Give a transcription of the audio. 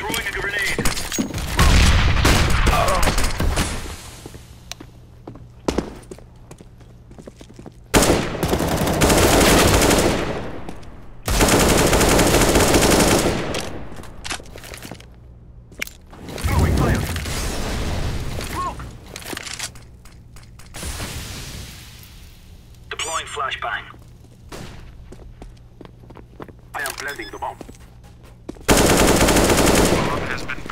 Throwing a grenade. Throwing fire. Smoke. Deploying flashbang. I am planting the bomb. Bomb has been